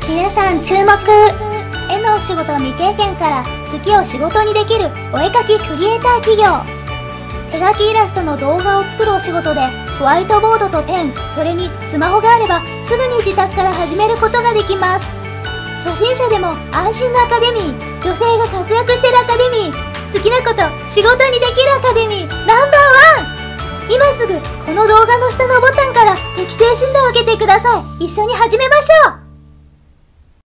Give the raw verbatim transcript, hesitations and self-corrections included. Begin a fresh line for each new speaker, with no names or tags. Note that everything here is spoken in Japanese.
皆さん注目。絵のお仕事未経験から好きを仕事にできるお絵描きクリエイター企業。手書きイラストの動画を作るお仕事で、ホワイトボードとペン、それにスマホがあればすぐに自宅から始めることができます。初心者でも安心のアカデミー、女性が活躍してるアカデミー、好きなこと仕事にできるアカデミーナンバーワン。今すぐこの動画の下のボタンから適正診断を受けてください。一緒に始めましょう。